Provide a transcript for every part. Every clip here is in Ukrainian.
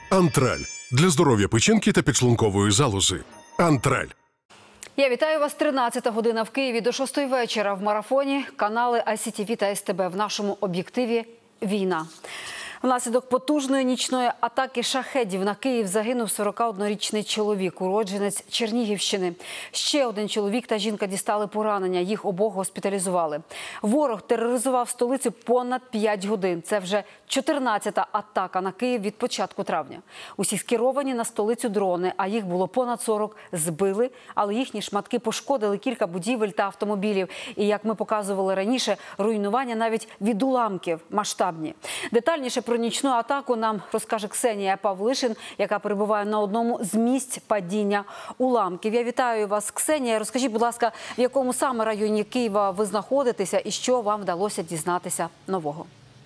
Антраль. Для здоров'я печінки та підшлункової залози. Антраль. Я вітаю вас. 13 година в Києві до 6 вечора. В марафоні канали ICTV та СТБ. В нашому об'єктиві війна. Внаслідок потужної нічної атаки шахедів на Київ загинув 41-річний чоловік, уродженець Чернігівщини. Ще один чоловік та жінка дістали поранення, їх обох госпіталізували. Ворог тероризував столицю понад 5 годин. Це вже 14-та атака на Київ від початку травня. Усі скеровані на столицю дрони, а їх було понад 40, збили, але їхні шматки пошкодили кілька будівель та автомобілів. І, як ми показували раніше, руйнування навіть від уламків масштабні. Детальніше про нічну атаку нам розкаже Ксенія Павлишин, яка перебуває на одному з місць падіння уламків. Я вітаю вас, Ксенія. Розкажіть, будь ласка, в якому саме районі Києва ви знаходитеся і що вам вдалося дізнатися нового?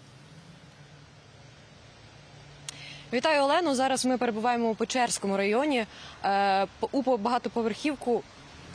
Вітаю, Олену. Зараз ми перебуваємо у Печерському районі. У багатоповерхівку,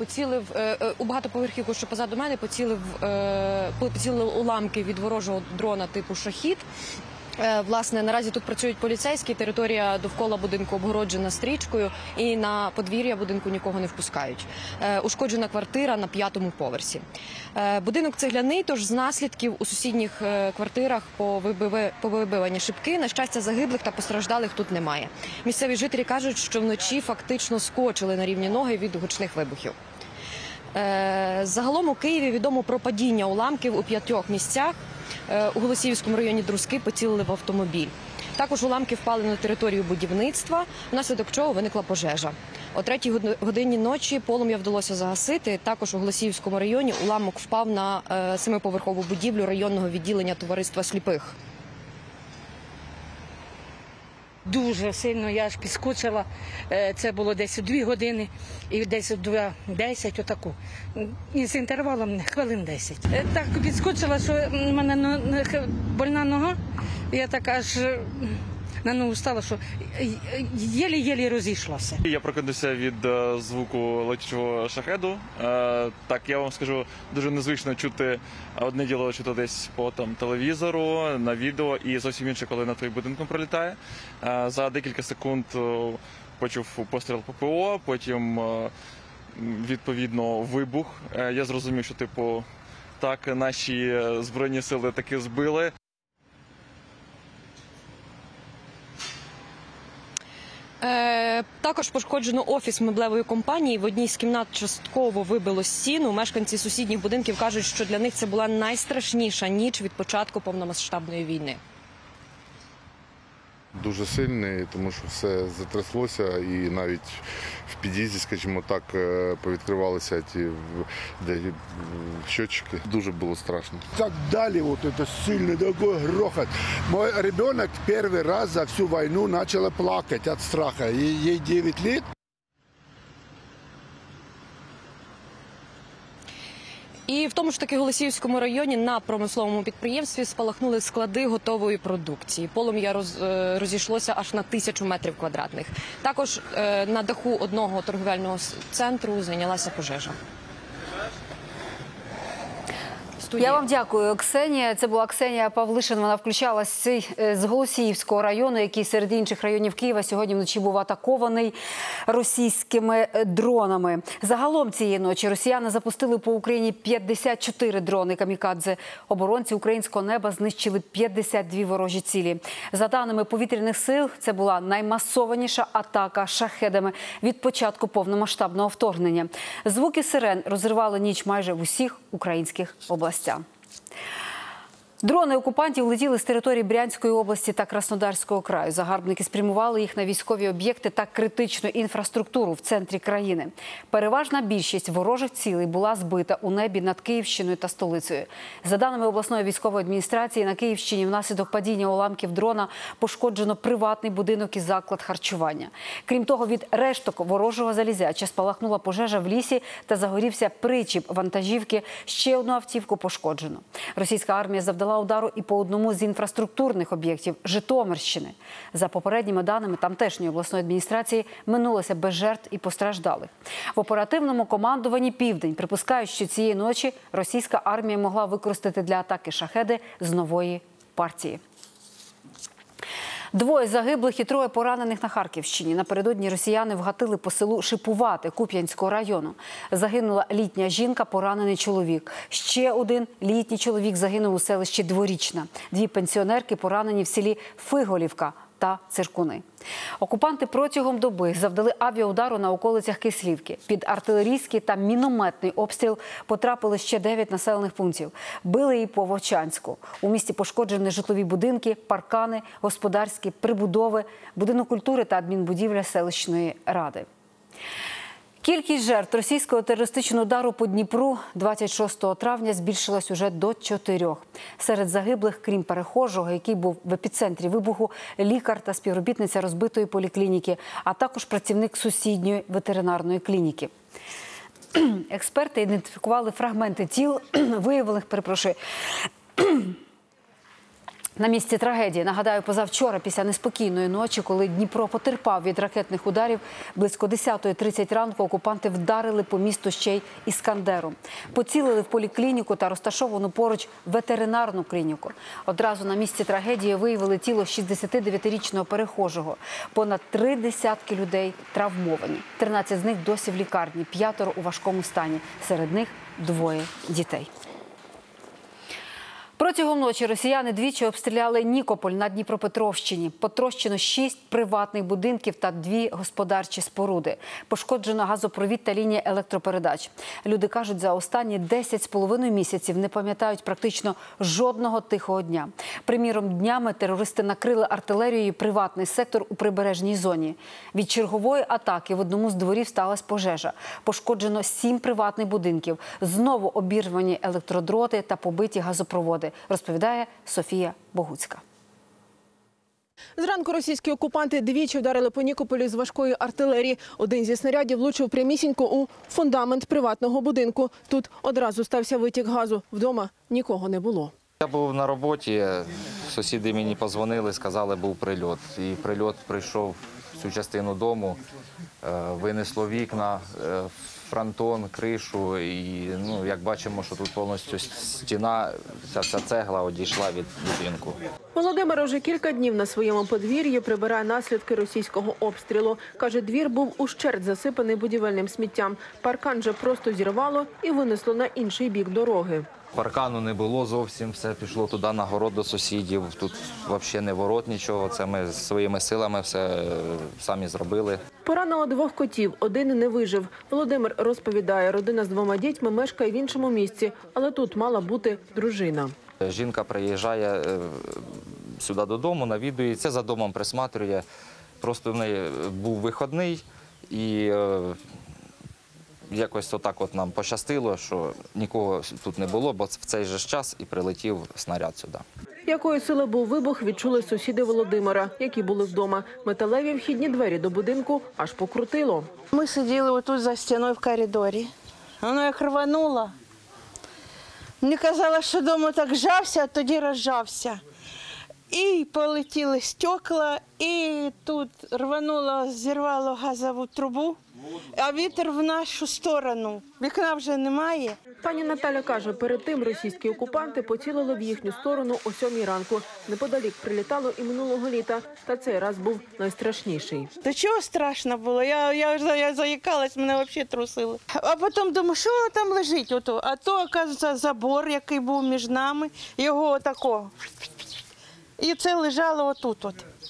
що позаду мене, поцілили уламки від ворожого дрона типу «Шахід». Власне, наразі тут працюють поліцейські, територія довкола будинку обгороджена стрічкою і на подвір'я будинку нікого не впускають. Ушкоджена квартира на 5-му поверсі. Будинок цегляний, тож з наслідків у сусідніх квартирах повибивані шибки. На щастя, загиблих та постраждалих тут немає. Місцеві жителі кажуть, що вночі фактично скочили на рівні ноги від гучних вибухів. Загалом у Києві відомо про падіння уламків у 5 місцях. У Голосіївському районі Друзки поцілили в автомобіль. Також уламки впали на територію будівництва, внаслідок чого виникла пожежа. О 3-й годині ночі полум'я вдалося загасити. Також у Голосіївському районі уламок впав на 7-поверхову будівлю районного відділення товариства сліпих. Дуже сильно я аж підскочила, це було десь 2 години і десь 2:10, отаку. І з інтервалом хвилин 10. Так підскочила, що в мене больна нога, я так аж на ногу стала, що єлі-єлі розійшлася. Я прокинувся від звуку летючого шахеду. Так, я вам скажу, дуже незвично чути, одне діло чути десь по телевізору, на відео, і зовсім інше, коли над твоїм будинком пролітає. За декілька секунд почув постріл ППО, потім, відповідно, вибух. Я зрозумів, що, так, наші Збройні сили таки збили. Також пошкоджено офіс меблевої компанії. В одній з кімнат частково вибило стіну. Мешканці сусідніх будинків кажуть, що для них це була найстрашніша ніч від початку повномасштабної війни. Дуже сильний, тому що все затряслося, і навіть в під'їзді, скажімо так, повідкривалися ті щотчики. Дуже було страшно. Так дали вот это сильный такой грохот. Мой ребенок первый раз за всю войну начала плакать от страха. Ей 9 лет. І в тому ж таки Голосіївському районі на промисловому підприємстві спалахнули склади готової продукції. Полум'я розійшлося аж на 1000 метрів квадратних. Також на даху одного торговельного центру зайнялася пожежа. Я вам дякую, Ксенія. Це була Ксенія Павлишин. Вона включалась з Голосіївського району, який серед інших районів Києва сьогодні вночі був атакований російськими дронами. Загалом цієї ночі росіяни запустили по Україні 54 дрони камікадзе. Оборонці українського неба знищили 52 ворожі цілі. За даними повітряних сил, це була наймасованіша атака шахедами від початку повномасштабного вторгнення. Звуки сирен розривали ніч майже в усіх українських областях. Дрони окупантів летіли з території Брянської області та Краснодарського краю. Загарбники спрямували їх на військові об'єкти та критичну інфраструктуру в центрі країни. Переважна більшість ворожих цілей була збита у небі над Київщиною та столицею. За даними обласної військової адміністрації, на Київщині внаслідок падіння уламків дрона пошкоджено приватний будинок і заклад харчування. Крім того, від решток ворожого залізяча спалахнула пожежа в лісі та загорівся причіп вантажівки. Ще одну автівку пошкоджено. Російська армія завдала удару і по одному з інфраструктурних об'єктів Житомирщини. За попередніми даними тамтешньої обласної адміністрації, минулося без жертв і постраждалих. В оперативному командуванні «Південь» припускають, що цієї ночі російська армія могла використати для атаки шахеди з нової партії. 2 загиблих і 3 поранених на Харківщині. Напередодні росіяни вгатили по селу Шипувати Куп'янського району. Загинула літня жінка, поранений чоловік. Ще один літній чоловік загинув у селищі Дворічна. 2 пенсіонерки поранені в селі Фиголівка та Циркуни. Окупанти протягом доби завдали авіаудару на околицях Кислівки. Під артилерійський та мінометний обстріл потрапили ще 9 населених пунктів. Били і по Вовчанську. У місті пошкоджені житлові будинки, паркани, господарські, прибудови, будинок культури та адмінбудівля селищної ради. Кількість жертв російського терористичного удару по Дніпру 26 травня збільшилась уже до 4. Серед загиблих, крім перехожого, який був в епіцентрі вибуху, лікар та співробітниця розбитої поліклініки, а також працівник сусідньої ветеринарної клініки. Експерти ідентифікували фрагменти тіл, виявлених, на місці трагедії. Нагадаю, позавчора, після неспокійної ночі, коли Дніпро потерпав від ракетних ударів, близько 10:30 ранку окупанти вдарили по місту ще й іскандером. Поцілили в поліклініку та розташовану поруч ветеринарну клініку. Одразу на місці трагедії виявили тіло 69-річного перехожого. Понад 3 десятки людей травмовані. 13 з них досі в лікарні, 5 у важкому стані. Серед них 2 дітей. Протягом ночі росіяни двічі обстріляли Нікополь на Дніпропетровщині. Потрощено 6 приватних будинків та 2 господарчі споруди. Пошкоджено газопровід та лінія електропередач. Люди кажуть, за останні 10,5 місяців не пам'ятають практично жодного тихого дня. Приміром, днями терористи накрили артилерією приватний сектор у прибережній зоні. Від чергової атаки в одному з дворів сталася пожежа. Пошкоджено 7 приватних будинків. Знову обірвані електродроти та побиті газопроводи. Розповідає Софія Богуцька. Зранку російські окупанти двічі вдарили по Нікополі з важкої артилерії. Один зі снарядів влучив прямісінько у фундамент приватного будинку. Тут одразу стався витік газу. Вдома нікого не було. Я був на роботі, сусіди мені подзвонили, сказали, був прильот. І прильот прийшов в цю частину дому, винесло вікна, фронтон, кришу. І, як бачимо, що тут повністю стіна, вся цегла одійшла від будинку. Володимир уже кілька днів на своєму подвір'ї прибирає наслідки російського обстрілу. Каже, двір був ущерть засипаний будівельним сміттям. Паркан же просто зірвало і винесло на інший бік дороги. Паркану не було зовсім, все пішло туди на город до сусідів. Тут взагалі не ворот нічого, це ми своїми силами все самі зробили. Поранило 2 котів, один не вижив. Володимир розповідає, родина з 2 дітьми мешкає в іншому місці, але тут мала бути дружина. Жінка приїжджає сюди додому, навідується, за домом присматрює. Просто в неї був вихідний і якось отак от нам пощастило, що нікого тут не було, бо в цей же час і прилетів снаряд сюди. Якої сили був вибух, відчули сусіди Володимира, які були вдома. Металеві вхідні двері до будинку аж покрутило. Ми сиділи отут за стіною в коридорі. Воно як рвануло. Мені казали, що вдома так жався, а тоді розжався. І полетіли стекла, і тут рвануло, зірвало газову трубу, а вітер в нашу сторону. Вікна вже немає. Пані Наталя каже, перед тим російські окупанти поцілили в їхню сторону о 7 ранку. Неподалік прилітало і минулого літа, та цей раз був найстрашніший. До чого страшно було? Я заїкалась, мене взагалі трусили. А потім думаю, що воно там лежить? А то, оказується, забор, який був між нами, його отако. І це лежало отут.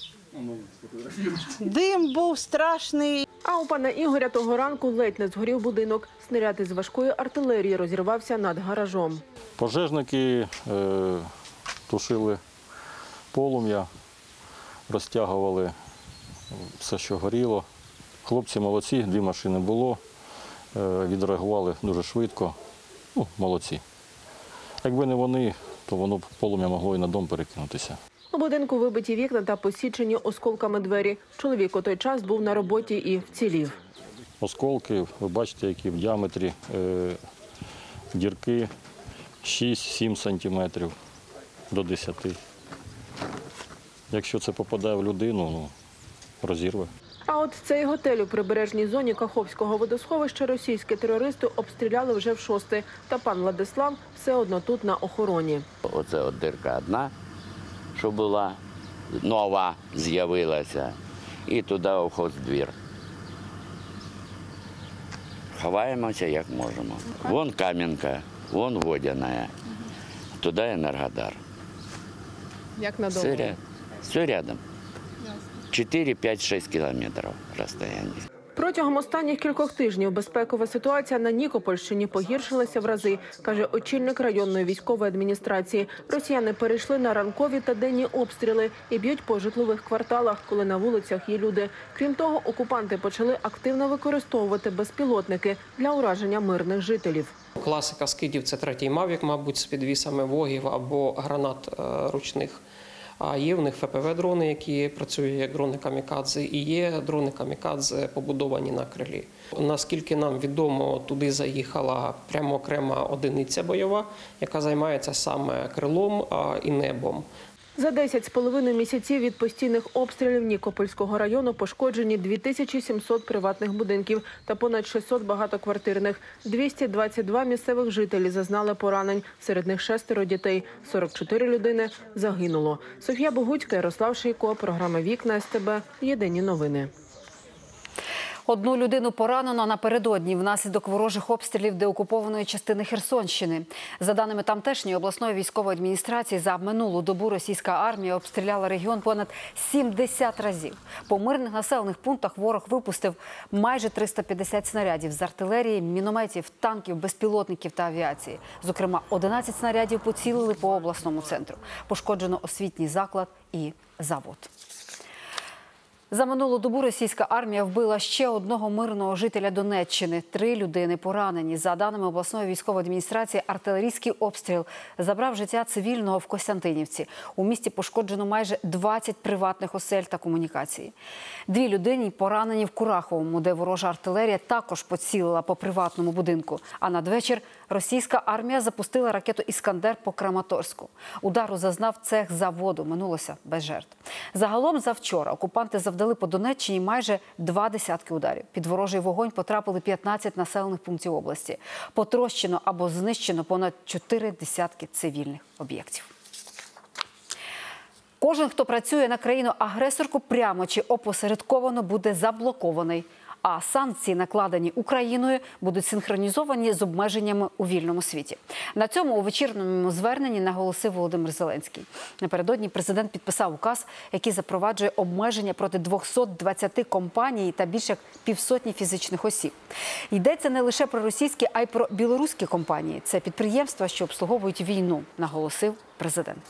Дим був страшний. А у пана Ігоря того ранку ледь не згорів будинок. Снаряд із важкої артилерії розірвався над гаражом. Пожежники тушили полум'я, розтягували все, що горіло. Хлопці молодці, 2 машини було, відреагували дуже швидко. Молодці. Якби не вони, то полум'я могло і на дом перекинутися. У будинку вибиті вікна та посічені осколками двері. Чоловік у той час був на роботі і вцілів. Осколки, ви бачите, які в діаметрі дірки 6-7 сантиметрів до 10. Якщо це попадає в людину, розірве. А от цей готель у прибережній зоні Каховського водосховища російські терористи обстріляли вже в 6-те. Та пан Владислав все одно тут на охороні. Оце от дирка одна, що була, нова з'явилася, і туди у хоздвір. Ховаємося як можемо. Вон Кам'янка, вон Водяна, туди Енергодар. Як надовго? Все рядом. 4, 5, 6 кілометрів розстояння. Протягом останніх кількох тижнів безпекова ситуація на Нікопольщині погіршилася в рази, каже очільник районної військової адміністрації. Росіяни перейшли на ранкові та денні обстріли і б'ють по житлових кварталах, коли на вулицях є люди. Крім того, окупанти почали активно використовувати безпілотники для ураження мирних жителів. Класика скидів – це третій «Мавік», мабуть, з підвісами вогів або гранат ручних. А є в них ФПВ-дрони, які працюють як дрони-камікадзе, і є дрони-камікадзе, побудовані на крилі. Наскільки нам відомо, туди заїхала прямо окрема одиниця бойова, яка займається саме крилом і небом. За 10,5 місяців від постійних обстрілів Нікопольського району пошкоджені 2700 приватних будинків та понад 600 багатоквартирних. 222 місцевих жителі зазнали поранень, серед них 6 дітей, 44 людини загинуло. Софія Богуцька, Ярослав Шийко, програма «Вікна СТБ», єдині новини. Одну людину поранено напередодні внаслідок ворожих обстрілів деокупованої частини Херсонщини. За даними тамтешньої обласної військової адміністрації, за минулу добу російська армія обстріляла регіон понад 70 разів. По мирних населених пунктах ворог випустив майже 350 снарядів з артилерії, мінометів, танків, безпілотників та авіації. Зокрема, 11 снарядів поцілили по обласному центру. Пошкоджено освітній заклад і завод. За минулу добу російська армія вбила ще одного мирного жителя Донеччини. 3 людини поранені. За даними обласної військової адміністрації, артилерійський обстріл забрав життя цивільного в Костянтинівці. У місті пошкоджено майже 20 приватних осель та комунікації. 2 людини поранені в Кураховому, де ворожа артилерія також поцілила по приватному будинку. А надвечір російська армія запустила ракету «Іскандер» по Краматорську. Удару зазнав цех заводу, минулося без жертв. Загалом завчора окупанти завдали по Донеччині майже 2 десятки ударів. Під ворожий вогонь потрапили 15 населених пунктів області. Потрощено або знищено понад 4 десятки цивільних об'єктів. Кожен, хто працює на країну-агресорку, прямо чи опосередковано буде заблокований. А санкції, накладені Україною, будуть синхронізовані з обмеженнями у вільному світі. На цьому у вечірньому зверненні наголосив Володимир Зеленський. Напередодні президент підписав указ, який запроваджує обмеження проти 220 компаній та більше як 500 фізичних осіб. Йдеться не лише про російські, а й про білоруські компанії. Це підприємства, що обслуговують війну, наголосив президент.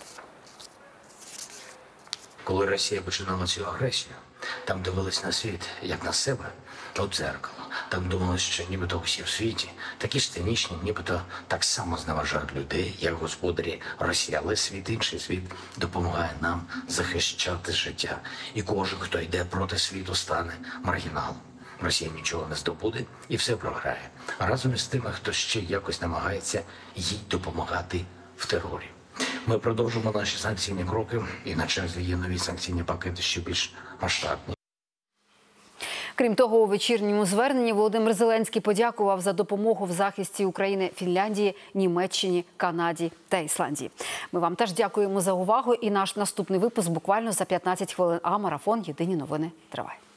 Коли Росія починала цю агресію, там дивились на світ, як на себе, у дзеркало. Там думали, що нібито усі в світі такі ж цинічні, нібито так само зневажають людей, як господарі Росії. Але світ, інший світ допомагає нам захищати життя. І кожен, хто йде проти світу, стане маргіналом. Росія нічого не здобуде і все програє. А разом із тими, хто ще якось намагається їй допомагати в терорі. Ми продовжимо наші санкційні кроки, і на черзі є нові санкційні пакети, що більш масштабні. Крім того, у вечірньому зверненні Володимир Зеленський подякував за допомогу в захисті України Фінляндії, Німеччині, Канаді та Ісландії. Ми вам теж дякуємо за увагу, і наш наступний випуск буквально за 15 хвилин. А марафон «Єдині новини» триває.